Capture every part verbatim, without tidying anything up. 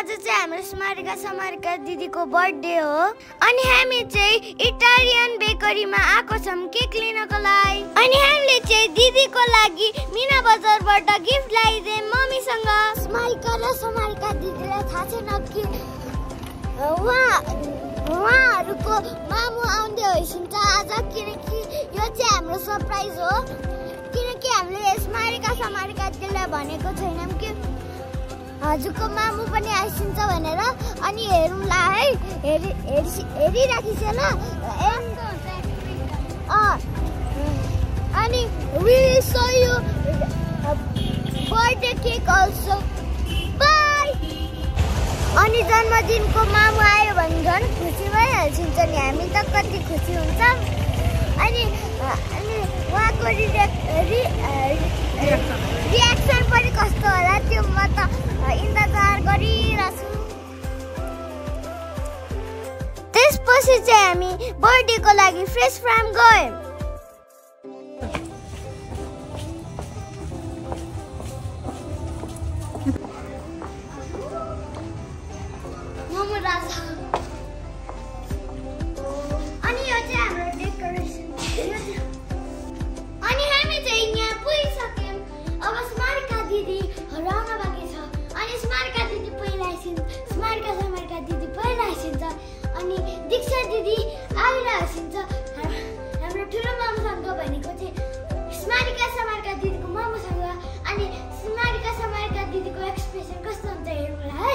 आज चाहिँ हाम्रो स्मारिका समारिका दिदीको बर्थडे हो अनि हामी चाहिँ इटालियन बेकरीमा आएको छौं केक लिनको लागि अनि हामीले चाहिँ दिदीको लागि मीना बजारबाट गिफ्ट ल्याइदिए मम्मीसँग स्मारिका र समारिका दिदीलाई थाहा छैन कि उहाँ उहाँहरुको मामु आउँदै होइसिन्छ आज किनकि यो चाहिँ हाम्रो सरप्राइज हो किनकि हामीले स्मारिका समारिका दिदीलाई भनेको छैनौं कि हजुरको मामु पनि आइसिन्छ भनेर अनि हेरौँला है हेरि हेरिराखिछ ल अनि we will show you birthday cake also bye अनि जन्मदिनको मामु आयो भने झन् खुसी भइहाल्छिन्छ नि हामी त कति खुसी हुन्छ अनि अनि उहाँको रिएक्सन पनि कस्तो होला त्यो म त इन्तजार गरिरहेछु त्यसपछि चाहिँ हामी बर्थडेको लागि फ्रेस फार्म गयौँ अनि यो चाहिँ हाम्रो डेकोरेसन अनि हामी चाहिँ यहाँ पुगिसक्यौँ अब स्मारिका दिदी हराउन बाँकी छ अनि स्मारिका दिदी पहिला आइसिन्छ स्मारिका समारिका दिदी पहिला आइसिन्छ अनि दीक्षा दिदी आइरहेछिन्छ हाम्रो ठुलो मामुसँग भनेको चाहिँ स्मारिका समारिका दिदीको मामुसँग अनि स्मारिका समारिका दिदीको एक्सप्रेसन कस्तो हुन्छ हेरौँला है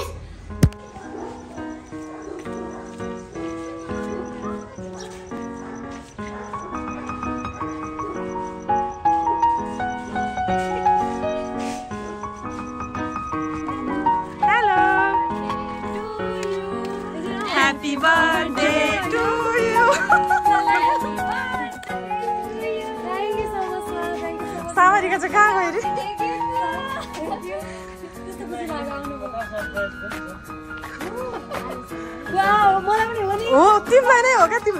Happy birthday to you. Thank you so much. Thank you so much. Samarika चाहिँ कहाँ गयो रे? Wow, मलाई पनि हो नि. हो तिमीलाई नै हो क्या तिमी?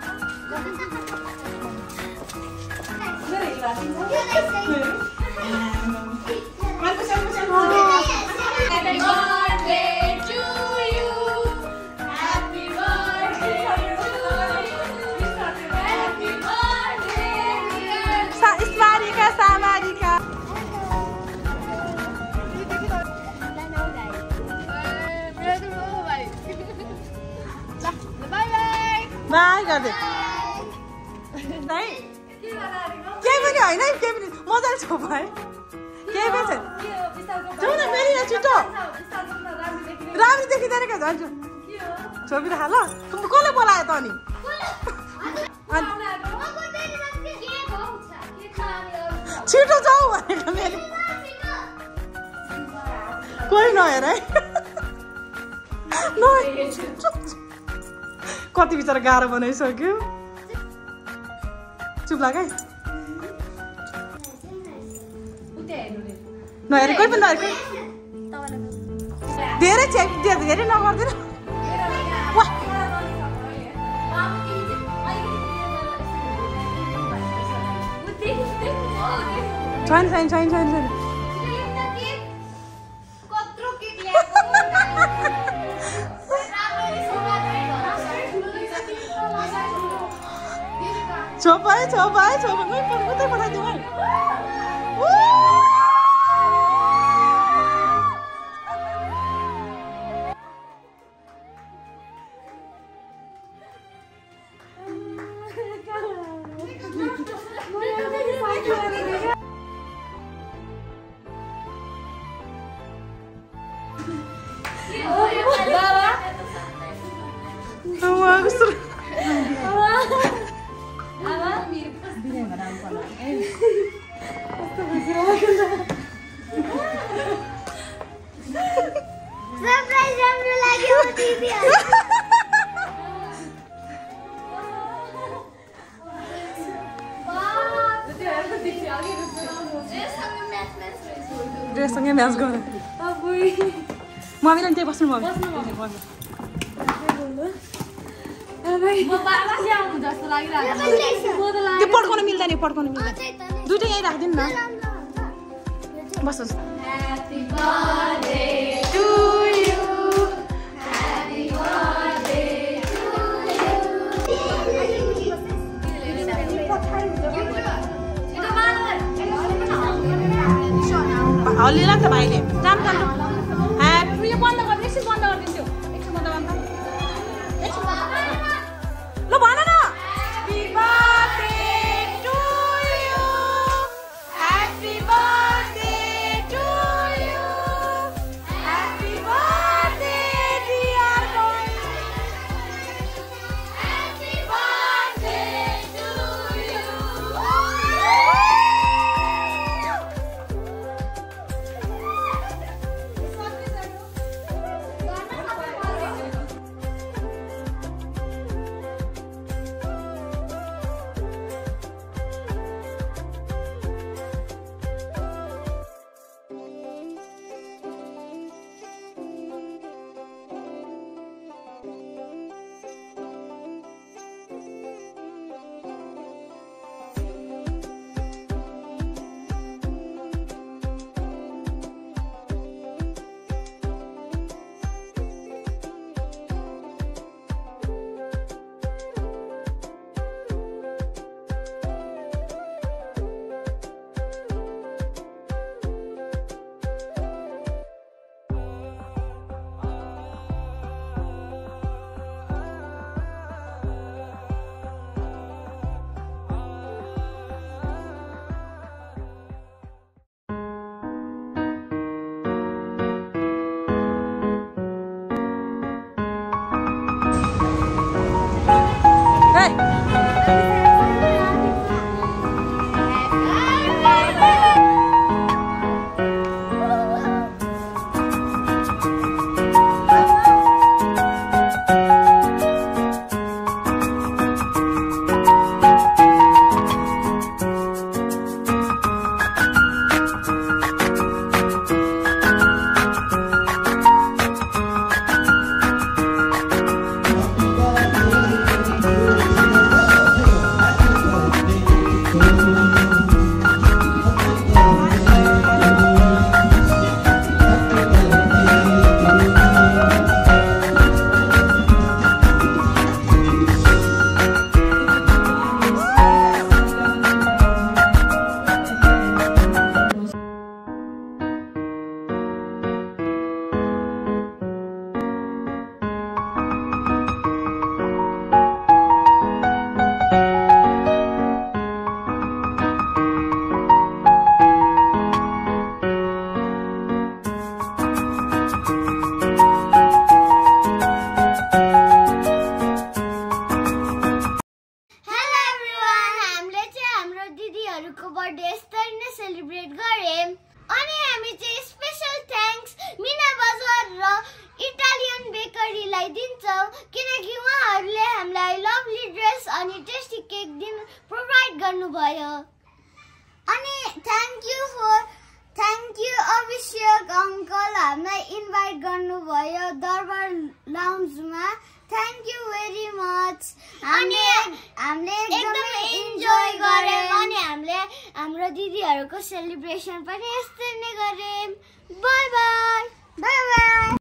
Happy birthday to you. Happy birthday to you. Happy birthday dear Smarika, Samarika. Bye गर्दै. नहीं. के पनि हैन के पनि मजाले छ भाइ. के पनि छैन. जाऊ न फेरि न छिटो. राम्रो देखिँदैन क्या जान्छु. के हो? छोपिरा हाल. तिमी कसले बोलायो त अनि? छिटो जाऊ भनेको मैले. कोही नहेर है. कति बिचारा गाह्रो बनाइसक्यो चुप लाग है नहेर कोही पनि नहेर धेरै चेक धेरै नगर्दैन छैन छैन छैन छैन छैन छोपाए छोपाए छोपा मैं पर उतै पठाइदिऊ है सरप्राइज राम्रो लाग्यो दिदी ड्रेससँगै म्याच गर मम्मीले त्यही बस्नु मम्मी त्यो पड्काउन मिल्दैन पड्काउन मिल्दैन दुइटै यहीँ राखिदिनु न बस Happy birthday to you. Celebrate गरे अनि हामी चाहिँ स्पेशल थ्याङ्क्स मीना बजार र इटालियन बेकरीलाई दिन्छौँ किनकि उहाँहरूले हामीलाई लभली ड्रेस अनि टेस्टी केक दिन प्रोभाइड गर्नुभयो अनि thank you for thank you Abhishek uncle हामीलाई इन्भाइट गर्नुभयो दरबार लाउन्जमा थ्याङ्क यू भेरी मच अनि हामीले एकदमै इन्जोय गर्यौँ अनि हामीले हाम्रो दिदीहरूको सेलिब्रेसन पनि यस्तै नै गर्यौँ बाई बाई बाई बाई